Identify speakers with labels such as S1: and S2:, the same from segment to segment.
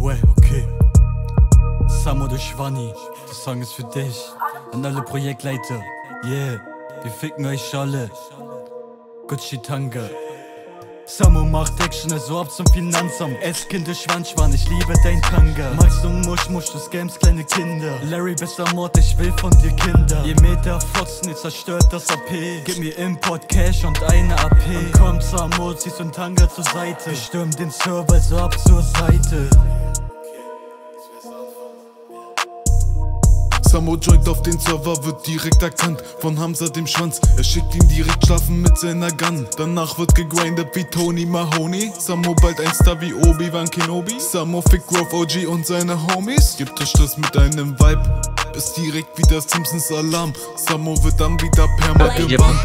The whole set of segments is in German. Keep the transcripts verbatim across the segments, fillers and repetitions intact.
S1: Ouais, okay. Samo de Schwanni, der Song ist für dich. An alle Projektleiter, yeah, wir ficken euch alle. Gucci Tanga. Samo macht Action, also ab zum Finanzamt. Esskind, der Schwanzschwan, ich liebe dein Tanga. Magst du Musch, Musch, du scamst kleine Kinder. Larry, bester Mord, ich will von dir Kinder. Ihr Meter Fotzen, ihr zerstört das A P. Gib mir Import, Cash und eine A P. Und komm, Samo, ziehst und Tanga zur Seite. Wir stürmen den Server, also ab zur Seite.
S2: Samo joint auf den Server, wird direkt erkannt von Hamza dem Schwanz. Er schickt ihn direkt schlafen mit seiner Gun. Danach wird gegrindet wie Tony Mahoney. Samo bald ein Star wie Obi-Wan Kenobi. Samo fickt Growth O G und seine Homies. Gibt es Stress mit einem Vibe, ist direkt wie das Simpsons Alarm. Samo wird dann wieder perma gebannt.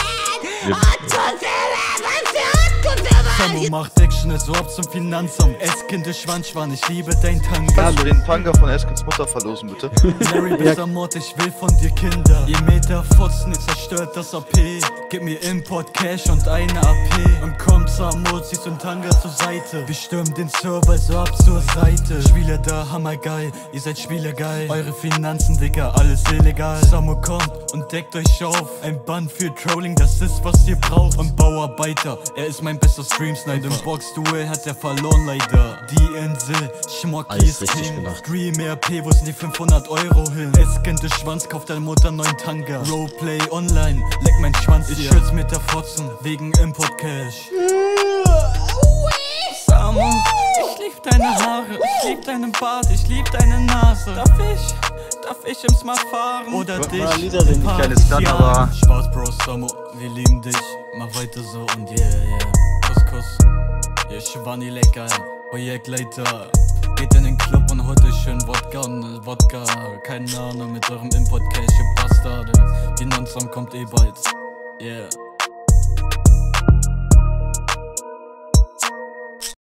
S1: Samo macht Action, also ab zum Finanzamt. Esskind, der Schwanzschwan, ich liebe dein Tanga.
S3: Kannst du den Tanga von Eskins Mutter verlosen, bitte?
S1: Larry, bester Mord, ich will von dir Kinder. Ihr Meter Fotzen, ihr zerstört das A P. Gib mir Import, Cash und eine A P. Und kommt Samo, ziehst und Tanga zur Seite. Wir stürmen den Server, also ab zur Seite. Spieler da, hammergeil, ihr seid Spielergeil. Eure Finanzen, Digga, alles illegal. Samo kommt und deckt euch auf. Ein Bann für Trolling, das ist, was ihr braucht. Und Bauarbeiter, er ist mein bester Stream-Snider. Im Box-Duell hat er verloren leider. Die Insel, Schmocki ist King. Stream R P, wo sind die fünfhundert Euro hin? Esskind, der Schwanz, kauft deine Mutter neuen Tanga. Roleplay online, leck mein Schwanz hier. Ich schütz mit der Fotzen, wegen Import-Cash. Samo, ich lieb deine Haare, ich lieb deinen Bart, ich lieb deine Nase. Darf ich, darf ich im Smart fahren? Oder dich?
S3: Mal Lieder singen, nicht geiles Land, aber...
S1: Spaß, Bro, Samo, wir lieben dich. Mach weiter so und yeah, yeah. Kuss, Kuss. Ihr Schwanni lecker, Projektleiter. Geht in den Club und holt euch schön Wodka und Wodka. Keine Ahnung mit eurem Import-Cash, ihr Bastarde. Die Finanzamt kommt eh bald. Yeah.